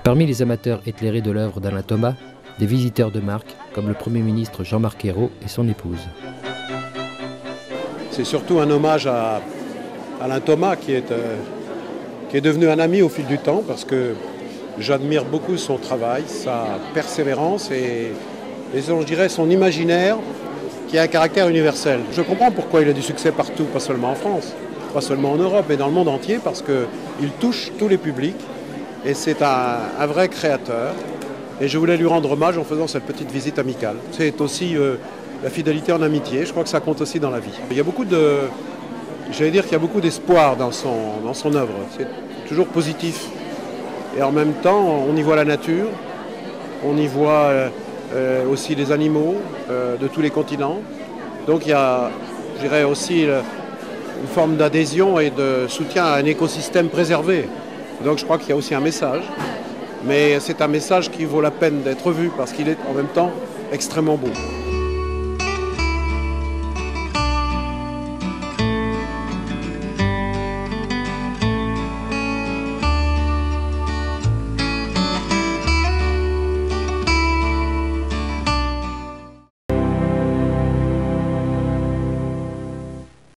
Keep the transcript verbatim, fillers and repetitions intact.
Parmi les amateurs éclairés de l'œuvre d'Alain Thomas, des visiteurs de marque comme le Premier ministre Jean-Marc Ayrault et son épouse. C'est surtout un hommage à Alain Thomas qui est, euh, qui est devenu un ami au fil du temps parce que j'admire beaucoup son travail, sa persévérance et, et son, je dirais son imaginaire qui a un caractère universel. Je comprends pourquoi il a du succès partout, pas seulement en France, pas seulement en Europe, mais dans le monde entier parce qu'il touche tous les publics et c'est un, un vrai créateur. Et je voulais lui rendre hommage en faisant cette petite visite amicale. C'est aussi euh, la fidélité en amitié, je crois que ça compte aussi dans la vie. Il y a beaucoup de, j'allais dire qu'il y a beaucoup d'espoir dans son, dans son œuvre. C'est toujours positif. Et en même temps, on y voit la nature, on y voit euh, aussi les animaux euh, de tous les continents. Donc il y a, je dirais aussi, euh, une forme d'adhésion et de soutien à un écosystème préservé. Donc je crois qu'il y a aussi un message. Mais c'est un message qui vaut la peine d'être vu parce qu'il est en même temps extrêmement beau.